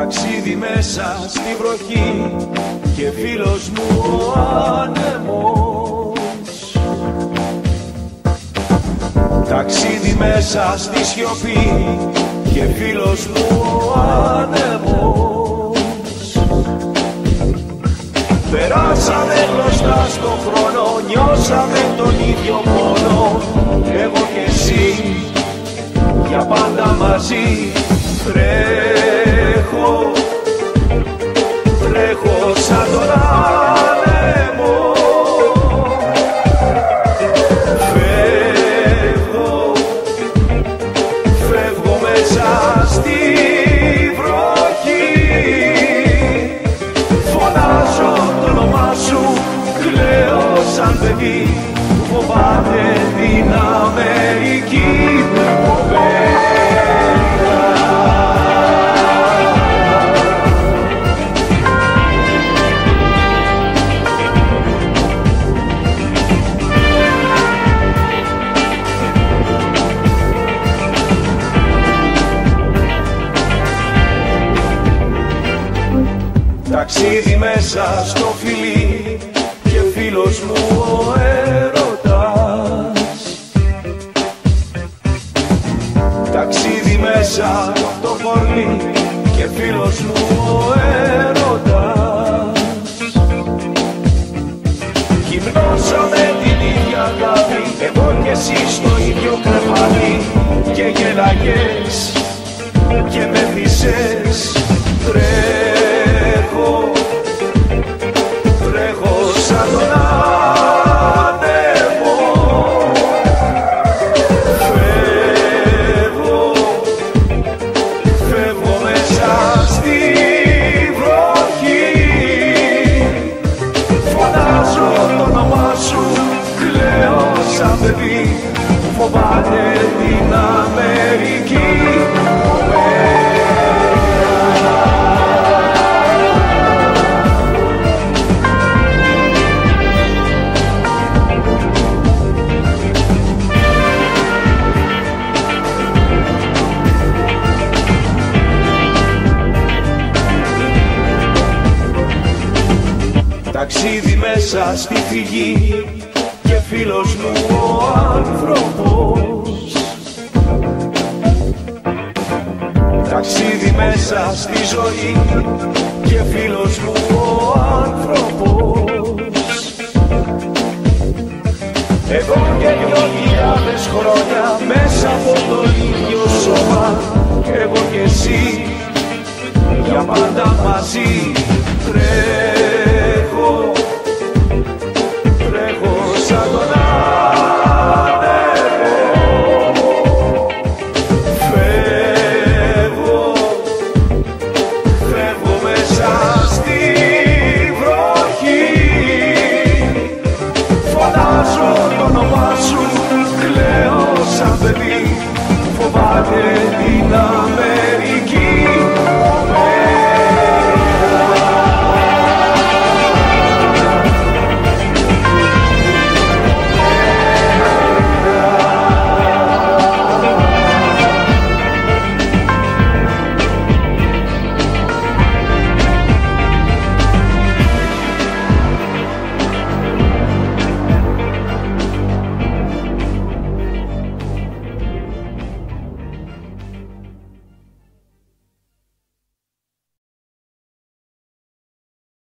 Ταξίδι μέσα στη βροχή και φίλος μου ο άνεμος. Ταξίδι μέσα στη σιωπή και φίλος μου ο άνεμος. Περάσαμε μπροστά στον χρόνο, νιώσαμε τον ίδιο πόνο, εγώ και εσύ για πάντα μαζί. Τρέχω, τρέχω σαν τον άνεμο. Φεύγω, φεύγω μέσα στη βροχή. Φωνάζω το όνομά σου, κλαίω σαν παιδί. Φοβάμαι την Αμερική. Ταξίδι μέσα στο φιλί και φίλος μου ο έρωτας. Ταξίδι μέσα στο χωρί και φίλος μου ο έρωτας. Γυμνώσαμε την ίδια αγάπη, εγώ και εσύ στο ίδιο κρεβάτι, και γέλαγες και με θύσες. Τρέχω, τρέχω σαν τον άνεμο. Φεύγω, φεύγω μέσα στη βροχή. Φωνάζω το όνομά σου, κλαίω σαν παιδί. Φοβάται την Αμερική. Ταξίδι μέσα στη φυγή και φίλος μου ο άνθρωπος. Ταξίδι μέσα στη ζωή και φίλος μου ο άνθρωπος.